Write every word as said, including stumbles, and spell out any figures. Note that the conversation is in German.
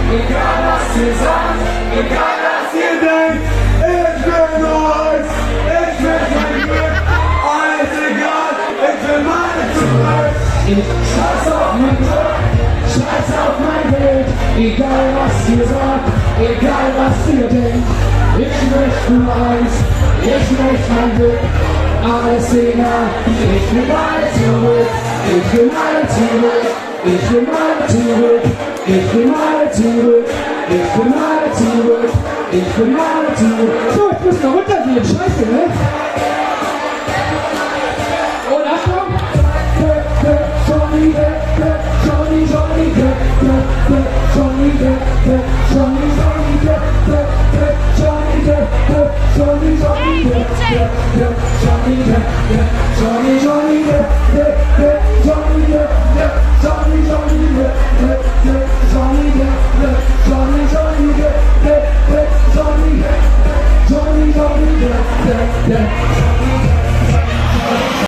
egal was ihr sagt, egal was ihr denkt, ich will nur eins, ich will kein Glück, alles egal, ich will meine zurück. Ich scheiß auf mein Glück, scheiß auf mein Bild, egal was ihr sagt, egal was ihr denkt, ich möchte nur eins, ich möchte mein Glück, alles egal, ich will meine zurück, ich will meine zurück. Ich will meine zurück, ich will meine zurück, ich will meine zurück, ich will meine zurück. So, ich muss noch runtergehen, scheiße, ne? Und Achtung! Johnny Depp, Johnny, Johnny Depp, Johnny Depp, Johnny, Johnny Depp, Johnny Depp, Johnny, Johnny Depp, Johnny Depp, Johnny, Johnny Depp, Johnny Depp. Johnny, Johnny, Depp, Johnny, Depp, Johnny, Johnny, Depp, Johnny, Johnny, Johnny, Depp, Johnny, Johnny, Depp,